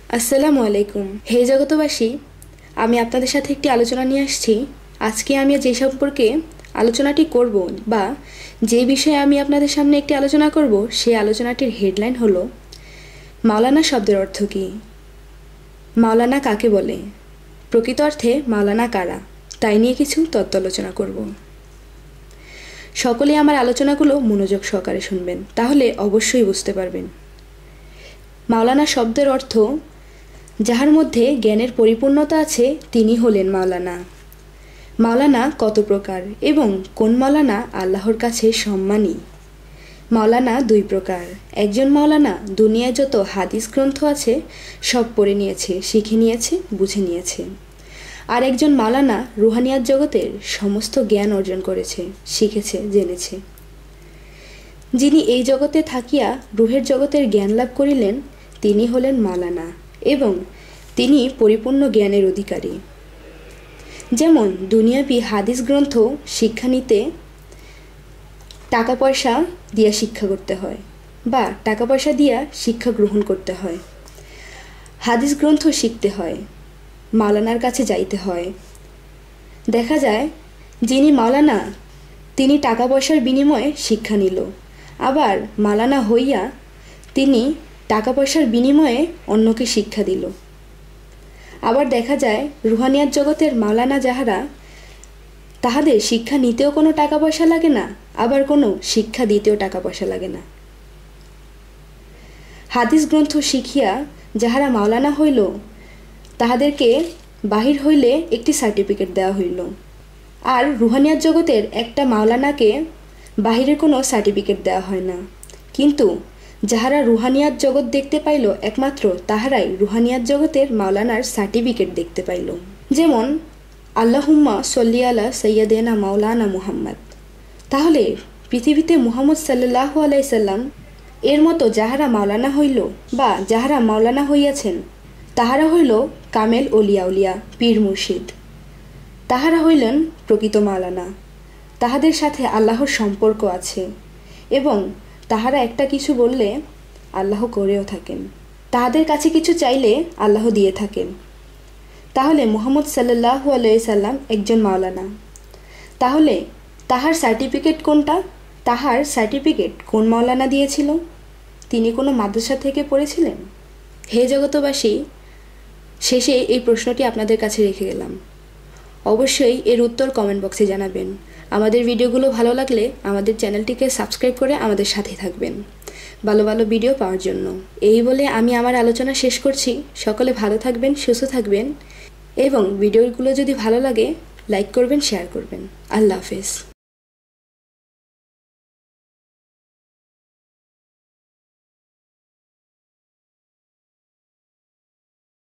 আসসালামু আলাইকুম। হে জগতবাসী, আমি আপনাদের সাথে একটি আলোচনা নিয়ে আসছি। আজকে আমি যে সম্পর্কে আলোচনাটি করব বা যে বিষয়ে আমি আপনাদের সামনে একটি আলোচনা করব, সেই আলোচনাটির হেডলাইন হলো মাওলানা শব্দের অর্থ কী, মাওলানা কাকে বলে, প্রকৃত অর্থে মাওলানা কারা, তাই নিয়ে কিছু তত্ত্ব আলোচনা করব। সকলে আমার আলোচনাগুলো মনোযোগ সহকারে শুনবেন, তাহলে অবশ্যই বুঝতে পারবেন। মাওলানা শব্দের অর্থ যাহার মধ্যে জ্ঞানের পরিপূর্ণতা আছে তিনি হলেন মাওলানা। মাওলানা কত প্রকার এবং কোন মাওলানা আল্লাহর কাছে সম্মানী? মাওলানা দুই প্রকার। একজন মাওলানা দুনিয়ায় যত হাদিস গ্রন্থ আছে সব পড়ে নিয়েছে, শিখে নিয়েছে, বুঝে নিয়েছে। আর একজন মাওলানা রুহানিয়াত জগতের সমস্ত জ্ঞান অর্জন করেছে, শিখেছে, জেনেছে। যিনি এই জগতে থাকিয়া রুহের জগতের জ্ঞান লাভ করিলেন তিনি হলেন মাওলানা এবং তিনি পরিপূর্ণ জ্ঞানের অধিকারী। যেমন দুনিয়াবি হাদিস গ্রন্থ শিক্ষা নিতে টাকা পয়সা দিয়া শিক্ষা করতে হয় বা টাকা পয়সা দিয়া শিক্ষা গ্রহণ করতে হয়। হাদিস গ্রন্থ শিখতে হয়, মাওলানার কাছে যাইতে হয়। দেখা যায় যিনি মাওলানা তিনি টাকা পয়সার বিনিময়ে শিক্ষা নিল, আবার মাওলানা হইয়া তিনি টাকা পয়সার বিনিময়ে অন্যকে শিক্ষা দিল। আবার দেখা যায় রুহানিয়াত জগতের মাওলানা যাহারা, তাহাদের শিক্ষা নিতেও কোনো টাকা পয়সা লাগে না, আবার কোনো শিক্ষা দিতেও টাকা পয়সা লাগে না। হাদিস গ্রন্থ শিখিয়া যাহারা মাওলানা হইল তাহাদেরকে বাহির হইলে একটি সার্টিফিকেট দেওয়া হইল, আর রুহানিয়াত জগতের একটা মাওলানাকে বাহিরে কোনো সার্টিফিকেট দেওয়া হয় না। কিন্তু যাহারা রুহানিয়াত জগৎ দেখতে পাইল একমাত্র তাহারাই রুহানিয়াত জগতের মাওলানার সার্টিফিকেট দেখতে পাইল। যেমন আল্লাহুম্মা সল্লি আলা সাইয়্যিদিনা মাওলানা মুহাম্মদ। তাহলে পৃথিবীতে মুহাম্মদ সাল্লাল্লাহু আলাইহি সাল্লাম এর মতো যাহারা মাওলানা হইল বা যাহারা মাওলানা হইয়াছেন তাহারা হইল কামেল ওলিয়া উলিয়া, পীর মুর্শিদ। তাহারা হইলেন প্রকৃত মাওলানা। তাহাদের সাথে আল্লাহর সম্পর্ক আছে এবং তাহারা একটা কিছু বললে আল্লাহ করেও থাকেন। তাহাদের কাছে কিছু চাইলে আল্লাহ দিয়ে থাকেন। তাহলে মুহাম্মদ সাল্লাল্লাহু আলাইহি সাল্লাম একজন মাওলানা। তাহলে তাহার সার্টিফিকেট কোনটা? তাহার সার্টিফিকেট কোন মাওলানা দিয়েছিল? তিনি কোনো মাদ্রাসা থেকে পড়েছিলেন? হে জগতবাসী, শেষে এই প্রশ্নটি আপনাদের কাছে রেখে গেলাম। অবশ্যই এর উত্তর কমেন্ট বক্সে জানাবেন। আমাদের ভিডিওগুলো ভালো লাগলে আমাদের চ্যানেলটিকে সাবস্ক্রাইব করে আমাদের সাথে থাকবেন ভালো ভালো ভিডিও পাওয়ার জন্য। এই বলে আমি আমার আলোচনা শেষ করছি। সকলে ভালো থাকবেন, সুস্থ থাকবেন এবং ভিডিওগুলো যদি ভালো লাগে লাইক করবেন, শেয়ার করবেন। আল্লাহ হাফেজ।